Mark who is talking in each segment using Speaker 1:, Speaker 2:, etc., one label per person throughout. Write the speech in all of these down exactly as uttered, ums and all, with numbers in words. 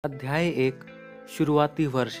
Speaker 1: अध्याय एक शुरुआती वर्ष।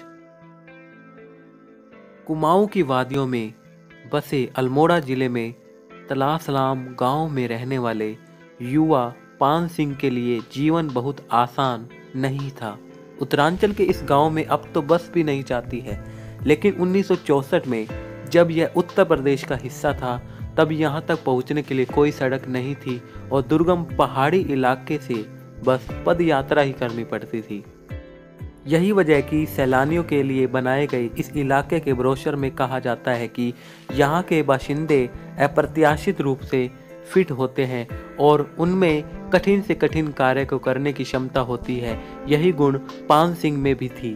Speaker 1: कुमाऊं की वादियों में बसे अल्मोड़ा जिले में तलासलाम गांव में रहने वाले युवा पान सिंह के लिए जीवन बहुत आसान नहीं था। उत्तरांचल के इस गांव में अब तो बस भी नहीं जाती है, लेकिन उन्नीस सौ चौसठ में जब यह उत्तर प्रदेश का हिस्सा था तब यहाँ तक पहुँचने के लिए कोई सड़क नहीं थी और दुर्गम पहाड़ी इलाके से बस पद यात्रा ही करनी पड़ती थी। यही वजह कि सैलानियों के लिए बनाए गए इस इलाके के ब्रोशर में कहा जाता है कि यहाँ के बाशिंदे अप्रत्याशित रूप से फिट होते हैं और उनमें कठिन से कठिन कार्य को करने की क्षमता होती है। यही गुण पान सिंह में भी थी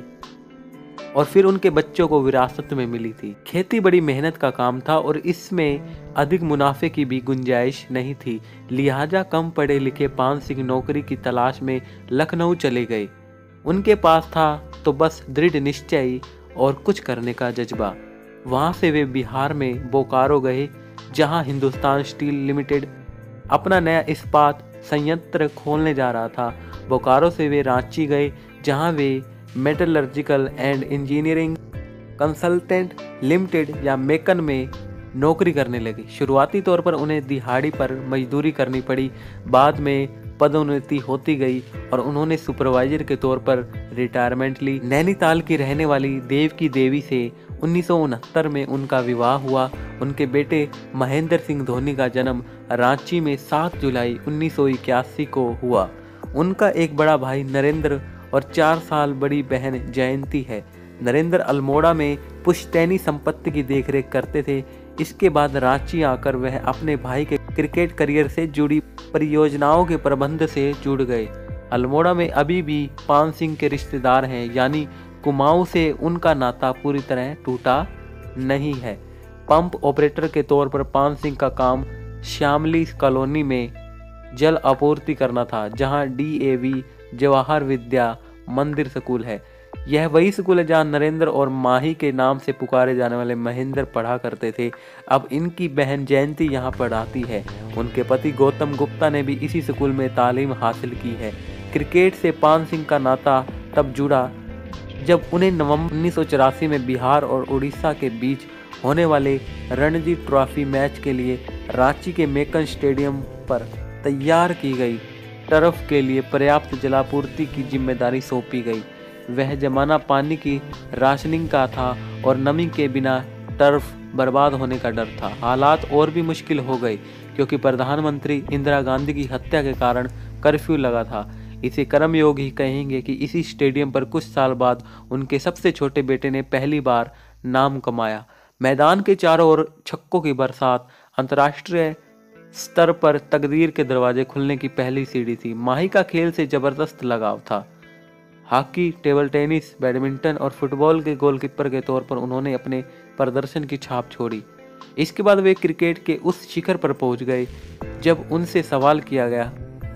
Speaker 1: और फिर उनके बच्चों को विरासत में मिली थी। खेती बड़ी मेहनत का काम था और इसमें अधिक मुनाफे की भी गुंजाइश नहीं थी, लिहाजा कम पढ़े लिखे पान सिंह नौकरी की तलाश में लखनऊ चले गए। उनके पास था तो बस दृढ़ निश्चय और कुछ करने का जज्बा। वहां से वे बिहार में बोकारो गए, जहां हिंदुस्तान स्टील लिमिटेड अपना नया इस्पात संयंत्र खोलने जा रहा था। बोकारो से वे रांची गए, जहां वे metallurgical and engineering consultant limited या मेकन में नौकरी करने लगे। शुरुआती तौर पर उन्हें दिहाड़ी पर मजदूरी करनी पड़ी, बाद में पदोन्नति होती गई और उन्होंने सुपरवाइजर के तौर पर रिटायरमेंट ली। नैनीताल की रहने वाली देवकी देवी से उन्नीस सौ उनहत्तर में उनका विवाह हुआ। उनके बेटे महेंद्र सिंह धोनी का जन्म रांची में सात जुलाई उन्नीस सौ इक्यासी को हुआ। उनका एक बड़ा भाई नरेंद्र और चार साल बड़ी बहन जयंती है। नरेंद्र अल्मोड़ा में पुश्तैनी संपत्ति की देखरेख करते थे। इसके बाद रांची आकर वह अपने भाई के क्रिकेट करियर से जुड़ी परियोजनाओं के प्रबंध से जुड़ गए। अल्मोड़ा में अभी भी पान सिंह के रिश्तेदार हैं, यानी कुमाऊं से उनका नाता पूरी तरह टूटा नहीं है। पंप ऑपरेटर के तौर पर पान सिंह का काम श्यामली कॉलोनी में जल आपूर्ति करना था, जहां D A V Jawahar Vidya Mandir school है। यह वही स्कूल है जहां नरेंद्र और माही के नाम से पुकारे जाने वाले महेंद्र पढ़ा करते थे। अब इनकी बहन जयंती यहाँ पढ़ाती है। उनके पति गौतम गुप्ता ने भी इसी स्कूल में तालीम हासिल की है। क्रिकेट से पान सिंह का नाता तब जुड़ा जब उन्हें नवंबर उन्नीस सौ चौरासी में बिहार और उड़ीसा के बीच होने वाले रणजी ट्रॉफी मैच के लिए रांची के मेकन स्टेडियम पर तैयार की गई टर्फ के लिए पर्याप्त जलापूर्ति की जिम्मेदारी सौंपी गई। वह जमाना पानी की राशनिंग का था और नमी के बिना टर्फ बर्बाद होने का डर था। हालात और भी मुश्किल हो गए क्योंकि प्रधानमंत्री इंदिरा गांधी की हत्या के कारण कर्फ्यू लगा था। इसे कर्मयोग ही कहेंगे कि इसी स्टेडियम पर कुछ साल बाद उनके सबसे छोटे बेटे ने पहली बार नाम कमाया। मैदान के चारों ओर छक्कों की बरसात अंतर्राष्ट्रीय स्तर पर तकदीर के दरवाजे खुलने की पहली सीढ़ी थी। माही का खेल से जबरदस्त लगाव था। हॉकी, टेबल टेनिस, बैडमिंटन और फुटबॉल के गोलकीपर के तौर पर उन्होंने अपने प्रदर्शन की छाप छोड़ी। इसके बाद वे क्रिकेट के उस शिखर पर पहुंच गए जब उनसे सवाल किया गया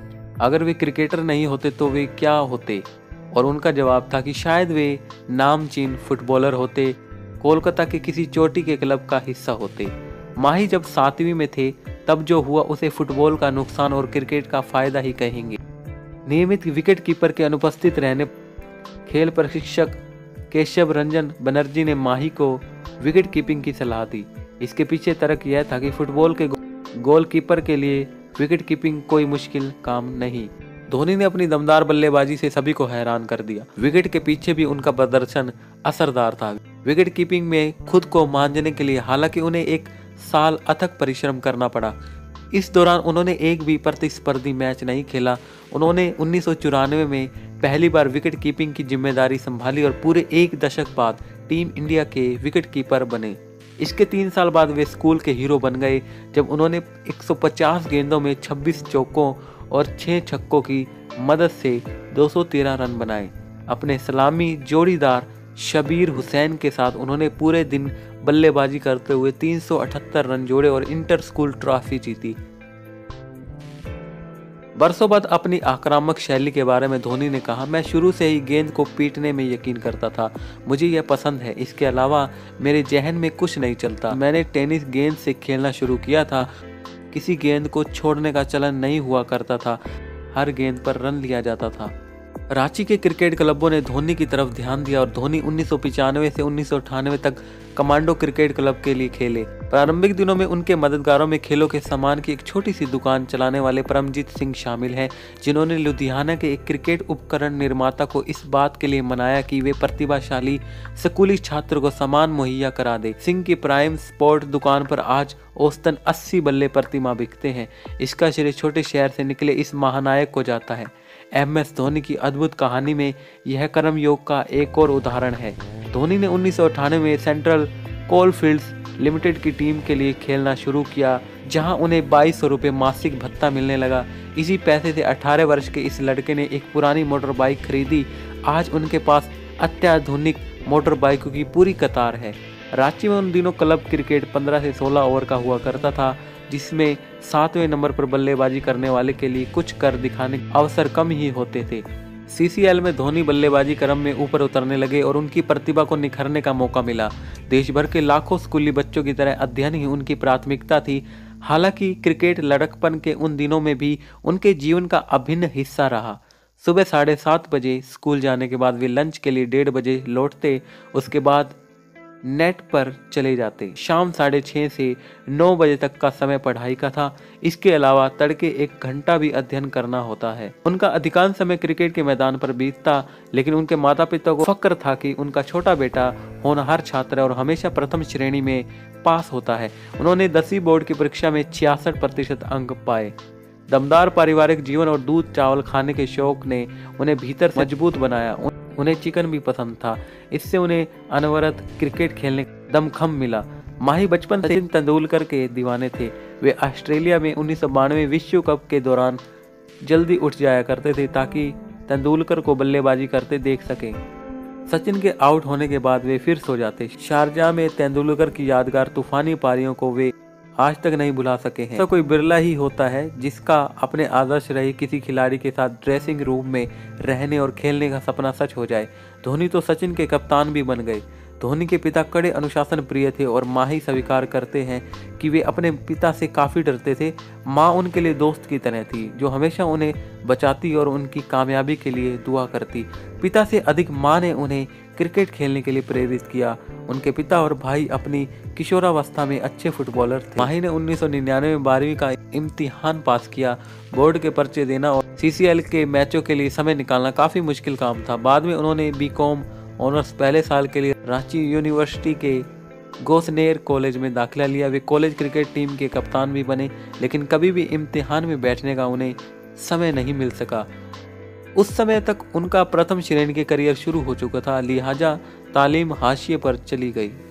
Speaker 1: अगर वे क्रिकेटर नहीं होते तो वे क्या होते, और उनका जवाब था कि शायद वे नामचीन फुटबॉलर होते, कोलकाता के किसी चोटी के क्लब का हिस्सा होते। माही जब सातवीं में थे तब जो हुआ उसे फुटबॉल का नुकसान और क्रिकेट का फायदा ही कहेंगे। नियमित विकेट कीपर के अनुपस्थित रहने खेल प्रशिक्षक केशव रंजन बनर्जी ने माही को विकेट कीपिंग की सलाह दी। इसके पीछे तर्क यह था कि फुटबॉल के गोलकीपर के लिए विकेट कीपिंग कोई मुश्किल काम नहीं। धोनी ने अपनी दमदार बल्लेबाजी से सभी को हैरान कर दिया। विकेट के पीछे भी उनका प्रदर्शन असरदार था। विकेट कीपिंग में खुद को मांझने के लिए हालांकि उन्हें एक साल अथक परिश्रम करना पड़ा। इस दौरान उन्होंने एक भी प्रतिस्पर्धी मैच नहीं खेला। उन्होंने उन्नीस सौ चौरानवे में पहली बार विकेट कीपिंग की जिम्मेदारी संभाली और पूरे एक दशक बाद टीम इंडिया के विकेट कीपर बने। इसके तीन साल बाद वे स्कूल के हीरो बन गए जब उन्होंने एक सौ पचास गेंदों में छब्बीस चौकों और छह छक्कों की मदद से दो सौ तेरह रन बनाए। अपने सलामी जोड़ीदार शबीर हुसैन के साथ उन्होंने पूरे दिन बल्लेबाजी करते हुए तीन सौ अठहत्तर रन जोड़े और इंटर स्कूल ट्रॉफी जीती। बरसों बाद अपनी आक्रामक शैली के बारे में धोनी ने कहा, मैं शुरू से ही गेंद को पीटने में यकीन करता था। मुझे यह पसंद है। इसके अलावा मेरे जहन में कुछ नहीं चलता। मैंने टेनिस गेंद से खेलना शुरू किया था। किसी गेंद को छोड़ने का चलन नहीं हुआ करता था। हर गेंद पर रन लिया जाता था। रांची के क्रिकेट क्लबों ने धोनी की तरफ ध्यान दिया और धोनी उन्नीस सौ पचानवे से उन्नीस सौ अट्ठानवे तक कमांडो क्रिकेट क्लब के लिए खेले। प्रारंभिक दिनों में उनके मददगारों में खेलों के सामान की एक छोटी सी दुकान चलाने वाले परमजीत सिंह शामिल हैं, जिन्होंने लुधियाना के एक क्रिकेट उपकरण निर्माता को इस बात के लिए मनाया कि वे प्रतिभाशाली स्कूली छात्र को सामान मुहैया करा दे। सिंह की प्राइम स्पोर्ट दुकान पर आज औसतन अस्सी बल्ले प्रतिमाह बिकते हैं। इसका श्रेय छोटे शहर से निकले इस महानायक को जाता है। एम एस धोनी की अद्भुत कहानी में यह कर्मयोग का एक और उदाहरण है। धोनी ने उन्नीस सौ अट्ठानवे में सेंट्रल कोलफील्ड्स लिमिटेड की टीम के लिए खेलना शुरू किया, जहां उन्हें बाईस सौ रुपये मासिक भत्ता मिलने लगा। इसी पैसे से अठारह वर्ष के इस लड़के ने एक पुरानी मोटर बाइक खरीदी। आज उनके पास अत्याधुनिक मोटर बाइकों की पूरी कतार है। रांची में उन दिनों क्लब क्रिकेट पंद्रह से सोलह ओवर का हुआ करता था, जिसमें सातवें नंबर पर बल्लेबाजी करने वाले के लिए कुछ कर दिखाने के अवसर कम ही होते थे। सी सी एल में धोनी बल्लेबाजी क्रम में ऊपर उतरने लगे और उनकी प्रतिभा को निखरने का मौका मिला। देश भर के लाखों स्कूली बच्चों की तरह अध्ययन ही उनकी प्राथमिकता थी। हालांकि क्रिकेट लड़कपन के उन दिनों में भी उनके जीवन का अभिन्न हिस्सा रहा। सुबह साढ़े सात बजे स्कूल जाने के बाद वे लंच के लिए डेढ़ बजे लौटते, उसके बाद नेट पर चले जाते। शाम साढ़े छः से नौ बजे तक का समय पढ़ाई का था। इसके अलावा तड़के एक घंटा भी अध्ययन करना होता है। उनका अधिकांश समय क्रिकेट के मैदान पर बीतता, लेकिन उनके माता पिता को फक्र था कि उनका छोटा बेटा होनहार छात्र है और हमेशा प्रथम श्रेणी में पास होता है। उन्होंने दसवीं बोर्ड की परीक्षा में छियासठ प्रतिशत अंक पाए। दमदार पारिवारिक जीवन और दूध चावल खाने के शौक ने उन्हें भीतर से मजबूत बनाया। उन्हें चिकन भी पसंद था, इससे उन्हें अनवरत क्रिकेट खेलने का दमखम मिला। माही बचपन से सचिन तेंदुलकर के दीवाने थे। वे ऑस्ट्रेलिया में उन्नीस सौ बानवे विश्व कप के दौरान जल्दी उठ जाया करते थे ताकि तेंदुलकर को बल्लेबाजी करते देख सकें। सचिन के आउट होने के बाद वे फिर सो जाते। शारजाह में तेंदुलकर की यादगार तूफानी पारियों को वे आज तक नहीं भुला सके हैं। तो कोई बिरला ही होता है जिसका अपने आदर्श रहे किसी खिलाड़ी के साथ ड्रेसिंग रूम में रहने और खेलने का सपना सच हो जाए। धोनी तो सचिन के कप्तान भी बन गए। धोनी के पिता कड़े अनुशासन प्रिय थे और माँ ही स्वीकार करते हैं कि वे अपने पिता से काफ़ी डरते थे। माँ उनके लिए दोस्त की तरह थी, जो हमेशा उन्हें बचाती और उनकी कामयाबी के लिए दुआ करती। पिता से अधिक माँ ने उन्हें क्रिकेट खेलने के लिए प्रेरित किया। उनके पिता और भाई अपनी किशोरावस्था में अच्छे फुटबॉलर थे। माही ने उन्नीस सौ निन्यानवे में बारहवीं का इम्तिहान पास किया। बोर्ड के पर्चे देना और सी सी एल के मैचों के लिए समय निकालना काफ़ी मुश्किल काम था। बाद में उन्होंने बी कॉम ऑनर्स पहले साल के लिए रांची यूनिवर्सिटी के गोसनेर कॉलेज में दाखिला लिया। वे कॉलेज क्रिकेट टीम के कप्तान भी बने, लेकिन कभी भी इम्तिहान में बैठने का उन्हें समय नहीं मिल सका। उस समय तक उनका प्रथम श्रेणी के करियर शुरू हो चुका था, लिहाजा तालीम हाशिए पर चली गई।